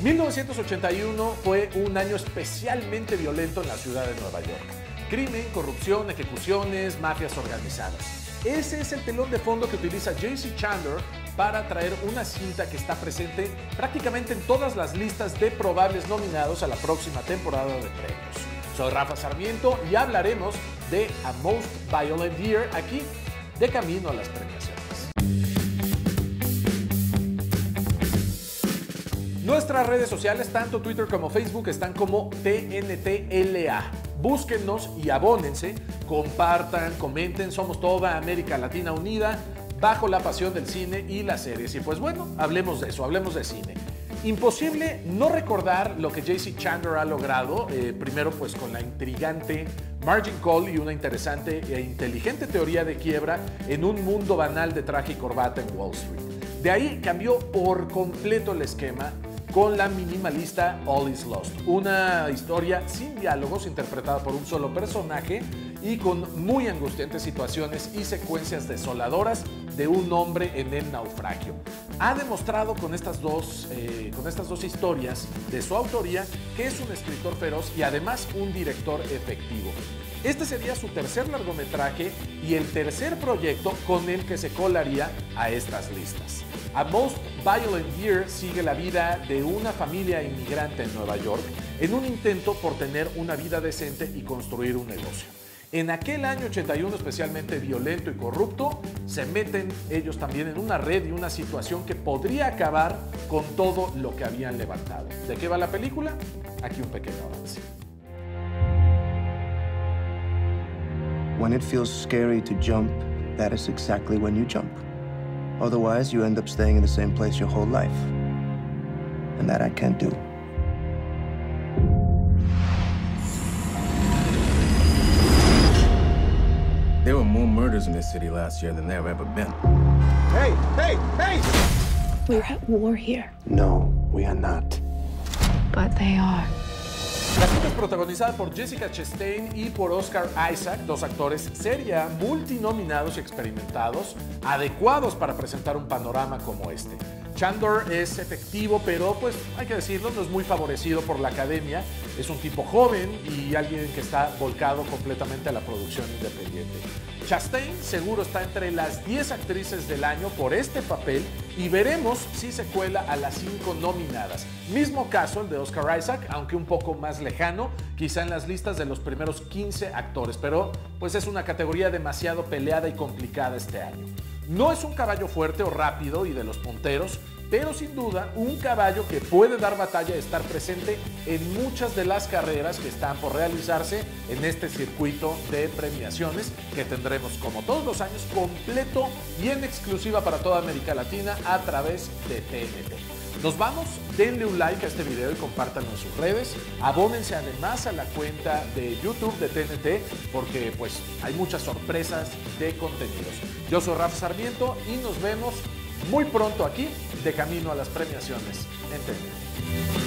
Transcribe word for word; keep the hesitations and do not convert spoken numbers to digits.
mil novecientos ochenta y uno fue un año especialmente violento en la ciudad de Nueva York. Crimen, corrupción, ejecuciones, mafias organizadas. Ese es el telón de fondo que utiliza J C Chandor para traer una cinta que está presente prácticamente en todas las listas de probables nominados a la próxima temporada de premios. Soy Rafa Sarmiento y hablaremos de A Most Violent Year aquí, de camino a las premiaciones. Nuestras redes sociales, tanto Twitter como Facebook, están como T N T L A. Búsquennos y abónense, compartan, comenten, somos toda América Latina unida bajo la pasión del cine y las series. Y pues bueno, hablemos de eso, hablemos de cine. Imposible no recordar lo que J C Chandor ha logrado, eh, primero pues con la intrigante Margin Call y una interesante e inteligente teoría de quiebra en un mundo banal de traje y corbata en Wall Street. De ahí cambió por completo el esquema con la minimalista All Is Lost, una historia sin diálogos interpretada por un solo personaje y con muy angustiantes situaciones y secuencias desoladoras de un hombre en el naufragio. Ha demostrado con estas dos, eh, con estas dos historias de su autoría que es un escritor feroz y además un director efectivo. Este sería su tercer largometraje y el tercer proyecto con el que se colaría a estas listas. A Most Violent Year sigue la vida de una familia inmigrante en Nueva York en un intento por tener una vida decente y construir un negocio. En aquel año ochenta y uno especialmente violento y corrupto, se meten ellos también en una red y una situación que podría acabar con todo lo que habían levantado. ¿De qué va la película? Aquí un pequeño avance. When it feels scary to jump, that is exactly when you jump. Otherwise, you end up staying in the same place your whole life. And that I can't do. There were more murders in this city last year than there have ever been. Hey, hey, hey! We're at war here. No, we are not. But they are. La cinta es protagonizada por Jessica Chastain y por Oscar Isaac, dos actores seria, multinominados y experimentados, adecuados para presentar un panorama como este. Chandor es efectivo, pero pues hay que decirlo, no es muy favorecido por la academia. Es un tipo joven y alguien que está volcado completamente a la producción independiente. Chastain seguro está entre las diez actrices del año por este papel y veremos si se cuela a las cinco nominadas. Mismo caso el de Oscar Isaac, aunque un poco más lejano, quizá en las listas de los primeros quince actores, pero pues es una categoría demasiado peleada y complicada este año. No es un caballo fuerte o rápido y de los punteros, pero sin duda un caballo que puede dar batalla y estar presente en muchas de las carreras que están por realizarse en este circuito de premiaciones que tendremos como todos los años completo y en exclusiva para toda América Latina a través de T N T. Nos vamos, denle un like a este video y compártanlo en sus redes, abónense además a la cuenta de YouTube de T N T porque pues hay muchas sorpresas de contenidos. Yo soy Rafa Sarmiento y nos vemos muy pronto aquí de camino a las premiaciones en T N T.